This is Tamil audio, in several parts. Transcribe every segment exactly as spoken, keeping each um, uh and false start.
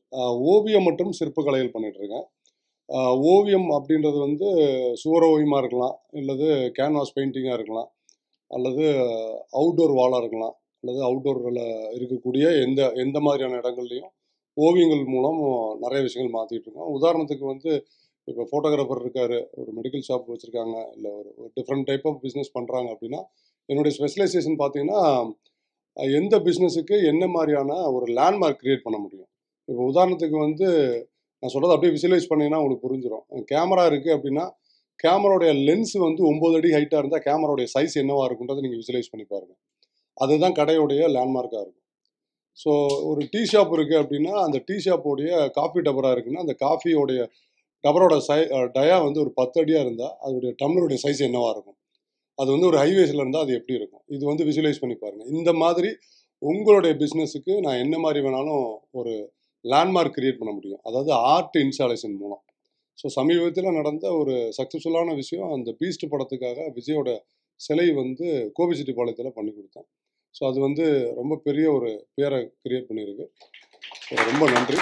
ஓவியம் மற்றும் சிற்பக்கலைகள் பண்ணிகிட்ருக்கேன். ஓவியம் அப்படின்றது வந்து சுவர ஓவியமாக இருக்கலாம், அல்லது கேன்வாஸ் பெயிண்டிங்காக இருக்கலாம், அல்லது அவுட்டோர் வாலாக இருக்கலாம், அல்லது அவுட்டோரில் இருக்கக்கூடிய எந்த எந்த மாதிரியான இடங்கள்லையும் ஓவியங்கள் மூலம் நிறைய விஷயங்கள் மாற்றிட்டு இருக்கோம். உதாரணத்துக்கு வந்து இப்போ ஃபோட்டோகிராஃபர் இருக்கார், ஒரு மெடிக்கல் ஷாப் வச்சுருக்காங்க, இல்லை ஒரு ஒரு டிஃப்ரெண்ட் டைப் ஆஃப் பிஸ்னஸ் பண்ணுறாங்க அப்படின்னா, என்னுடைய ஸ்பெஷலைசேஷன் பார்த்தீங்கன்னா எந்த பிஸ்னஸுக்கு என்ன மாதிரியான ஒரு லேண்ட்மார்க் க்ரியேட் பண்ண முடியும். இப்போ உதாரணத்துக்கு வந்து நான் சொல்கிறத அப்படியே விசுவலைஸ் பண்ணிங்கன்னா உங்களுக்கு புரிஞ்சிடும். கேமரா இருக்குது அப்படின்னா கேமராவுடைய லென்ஸ் வந்து ஒம்பது அடி ஹைட்டாக இருந்தால் கேமராவுடைய சைஸ் என்னவாக இருக்குன்றதை நீங்கள் விசுவலைஸ் பண்ணி பாருங்கள். அதுதான் கடையுடைய லேண்ட்மார்க்காக இருக்கும். ஸோ ஒரு டீ ஷாப் இருக்குது அப்படின்னா அந்த டீ ஷாப்போடைய காஃபி டபரா இருக்குன்னா அந்த காஃபியோடைய டபரோட சை டயா வந்து ஒரு பத்து அடியாக இருந்தால் அதோடைய டம்ளருடைய சைஸ் என்னவாக இருக்கும். அது வந்து ஒரு ஹைவேஸில் இருந்தால் அது எப்படி இருக்கும். இது வந்து விசுவலைஸ் பண்ணி பாருங்கள். இந்த மாதிரி உங்களுடைய பிஸ்னஸுக்கு நான் என்ன மாதிரி வேணாலும் ஒரு லேண்ட்மார்க் கிரியேட் பண்ண முடியும். அதாவது ஆர்ட் இன்ஸ்டாலேஷன் மூலம். ஸோ சமீபத்தில் நடந்த ஒரு சக்ஸஸ்ஃபுல்லான விஷயம், அந்த பீஸ்ட் படத்துக்காக விஜயோட சிலை வந்து கோபிச்செட்டிப்பாளையத்தில் பண்ணி கொடுத்தேன். ஸோ அது வந்து ரொம்ப பெரிய ஒரு பேரை கிரியேட் பண்ணியிருக்கு. ரொம்ப நன்றி.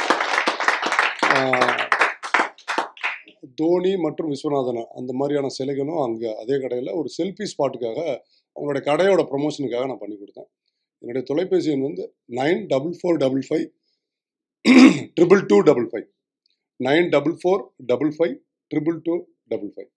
தோனி மற்றும் விஸ்வநாதன் அந்த மாதிரியான சிலைகளும் அங்கே அதே கடையில் ஒரு செல்ஃபி ஸ்பாட்டுக்காக அவங்களுடைய கடையோட ப்ரொமோஷனுக்காக நான் பண்ணி கொடுத்தேன். என்னுடைய தொலைபேசி எண் வந்து nine double four double five triple two double five nine double four double five triple two double five.